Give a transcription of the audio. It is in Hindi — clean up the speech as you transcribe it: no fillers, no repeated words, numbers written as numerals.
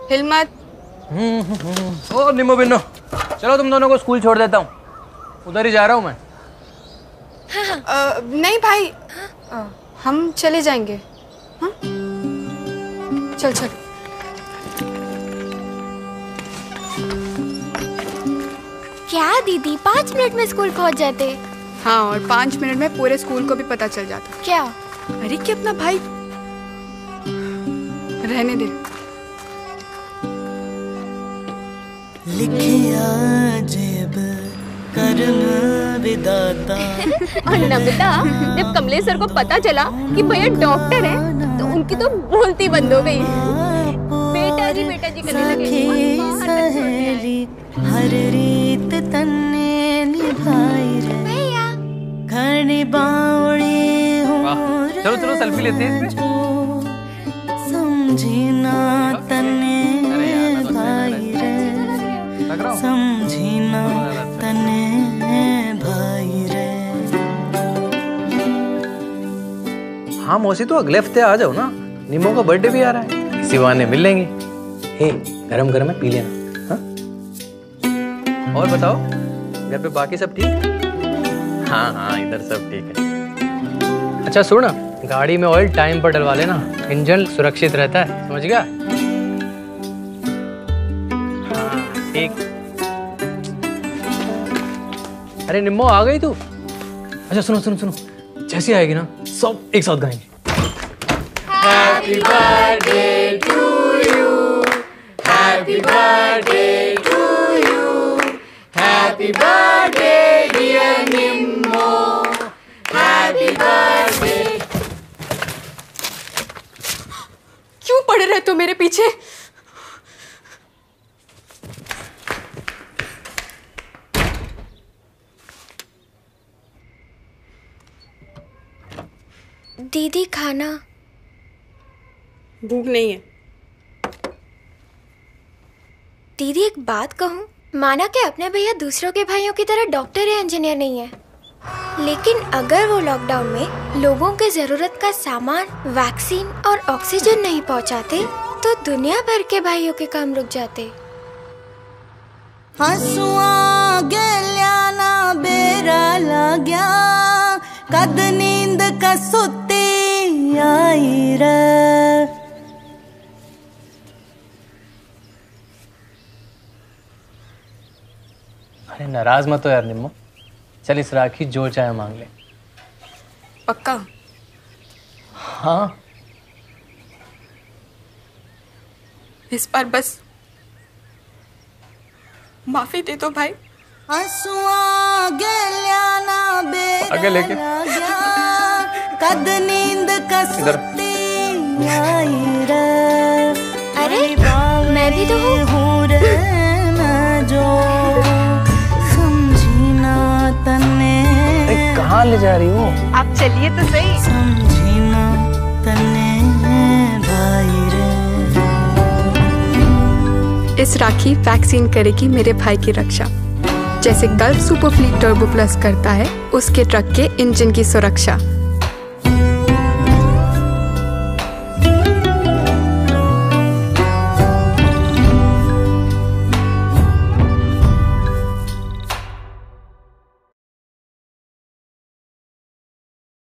हिल मत। ओ निम्मो बिन्नो, चलो तुम दोनों को स्कूल छोड़ देता हूँ, उधर ही जा रहा हूँ मैं। नहीं भाई, हम चले जाएंगे। हाँ? चल चल। क्या दीदी 5 मिनट में स्कूल पहुंच जाते? हाँ, और 5 मिनट में पूरे स्कूल को भी पता चल जाता। क्या? अरे कि अपना भाई रहने दे। लिखिया जेब करम विदाता। और नमिता, जब कमलेश सर को पता चला कि भैया डॉक्टर हैं, तो उनकी तो बोलती बंद हो गई। बेटा जी करने लगे। सहेली हर रीत तन्ने निभाई रे भैया घड़ी बावड़ी हूँ। चलो चलो सेल्फी लेते हैं इसमें। समझी ना तन्ने भाई रे, समझी ना तन्ने भाई रे। हाँ मौसी, तो अगले हफ्ते आ जाओ ना, निम्मो का बर्थडे भी आ रहा है, इसी बहाने मिल लेंगे। हे गरम गरम है, पी लेना। हाँ? और बताओ, घर पे बाकी सब ठीक? हाँ इधर सब ठीक है। अच्छा सुन, गाड़ी में ऑयल टाइम पर डलवा लेना, इंजन सुरक्षित रहता है, समझ गया? हाँ ठीक। अरे निम्मो आ गई तू? अच्छा सुनो, जैसी आएगी ना सब एक साथ गाएंगे। Happy birthday to you, happy birthday to you, happy birthday dear Nimmo, happy birthday। क्यों पड़े रहते हो मेरे पीछे? दीदी खाना। भूख नहीं है। दीदी एक बात कहूँ, माना कि अपने भैया दूसरों के भाइयों की तरह डॉक्टर या इंजीनियर नहीं है, लेकिन अगर वो लॉकडाउन में लोगों के जरूरत का सामान, वैक्सीन और ऑक्सीजन नहीं पहुंचाते, तो दुनिया भर के भाइयों के काम रुक जाते। हंसुआ गेल्या ना बेरा लाग्या, कद नींद का सुती आई रे। अरे नाराज मत हो यार निम्मो, चल इस राखी जो चाहे मांग ले। पक्का? हाँ इस बार बस माफी दे दो भाई। हंसुआ गेल्या ना आगे लेके बेरा, कद नींद का सुती आई रे। अरे मैं भी तो हूँ रे मैं जो समझी ना तन्ने। अरे कहाँ ले जा रही हो? आप चलिए तो सही। समझी ना तन्ने भाई रे। इस राखी वैक्सीन करेगी मेरे भाई की रक्षा, जैसे gulf super fleet turbo plus करता है उसके ट्रक के इंजन की सुरक्षा।